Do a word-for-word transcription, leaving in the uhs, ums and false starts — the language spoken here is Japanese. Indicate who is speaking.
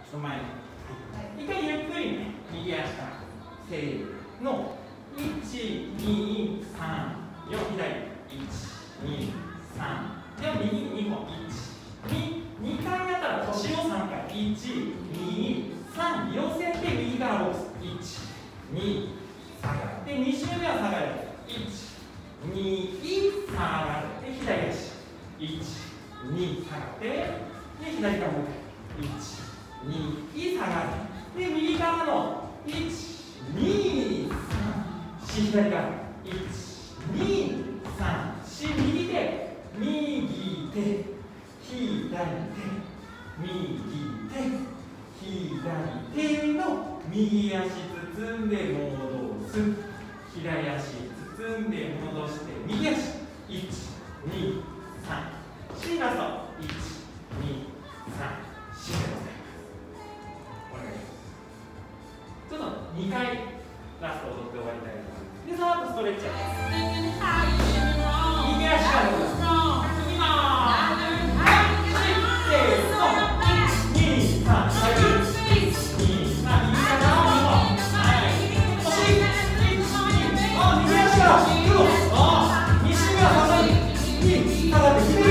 Speaker 1: の前に。一回ゆっくりね、右足から。せーの。いち、に、さん、よん、左。いち、に、さん。で、右にほん。いち、に、にかいやったら腰をさんかい。いち、に、さん。寄せて右から下ろす。いち、に、下がる。で、に周目は下がる。いち、に、下がる。で、左足。いち、に、下がって、で、左からもう一回。いち、に、下がる。で、右からのいち、に、さん、左から。いち、に、さん、よん、右手、右手、左手、右手、左手の右足包んで戻す。左足包んで戻して、右足。いち、に、さん。シーラスト。いち、に、さん、シーでございます。お願いします。ちょっとにかいラスト踊って終わりたいと思います。で、その後ストレッチやります。右足から動かす。いきまーす。せーの。いち、に、さん、はい。いち、に、さん、右からにほん。はい。腰。いち、に、あ、右足から。グー。あ、に周目は下がる。に、下がって、左。